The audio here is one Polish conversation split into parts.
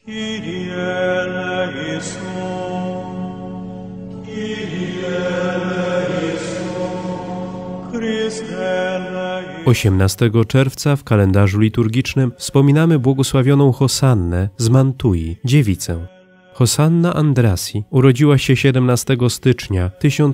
Kyrie eleison, Kyrie eleison, Chryste eleison. 18 czerwca w kalendarzu liturgicznym wspominamy błogosławioną Hosannę z Mantui, dziewicę. Hosanna Andrasi urodziła się 17 stycznia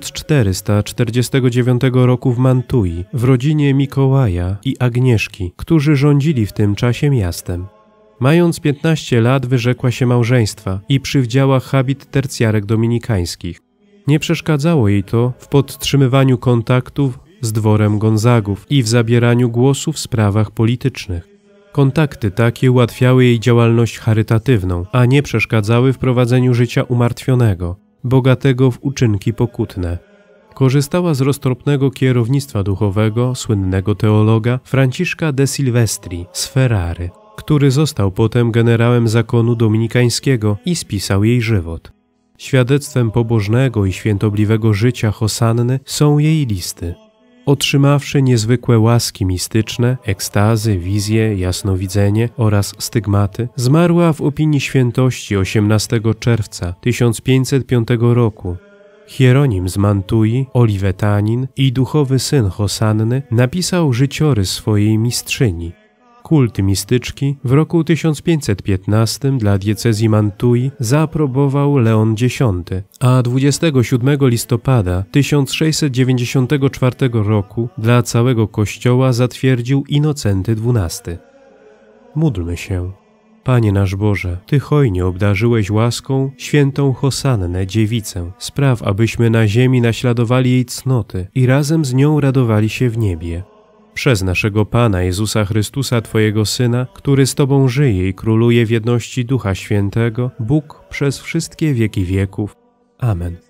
1449 roku w Mantui w rodzinie Mikołaja i Agnieszki, którzy rządzili w tym czasie miastem. Mając 15 lat wyrzekła się małżeństwa i przywdziała habit tercjarek dominikańskich. Nie przeszkadzało jej to w podtrzymywaniu kontaktów z dworem Gonzagów i w zabieraniu głosu w sprawach politycznych. Kontakty takie ułatwiały jej działalność charytatywną, a nie przeszkadzały w prowadzeniu życia umartwionego, bogatego w uczynki pokutne. Korzystała z roztropnego kierownictwa duchowego słynnego teologa Franciszka de Silvestri z Ferrary, który został potem generałem zakonu dominikańskiego i spisał jej żywot. Świadectwem pobożnego i świętobliwego życia Hosanny są jej listy. Otrzymawszy niezwykłe łaski mistyczne, ekstazy, wizje, jasnowidzenie oraz stygmaty, zmarła w opinii świętości 18 czerwca 1505 roku. Hieronim z Mantui, Oliwetanin i duchowy syn Hosanny napisał życiorys swojej mistrzyni. Kult mistyczki w roku 1515 dla diecezji Mantui zaaprobował Leon X, a 27 listopada 1694 roku dla całego Kościoła zatwierdził Inocenty XII. Módlmy się. Panie nasz Boże, Ty hojnie obdarzyłeś łaską świętą Hosannę, dziewicę. Spraw, abyśmy na ziemi naśladowali jej cnoty i razem z nią radowali się w niebie. Przez naszego Pana Jezusa Chrystusa, Twojego Syna, który z Tobą żyje i króluje w jedności Ducha Świętego, Bóg przez wszystkie wieki wieków. Amen.